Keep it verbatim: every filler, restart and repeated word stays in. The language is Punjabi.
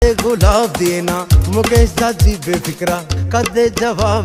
गुलाब दिए ना मुकेश दा जी बेफिक्रा कदे जवाब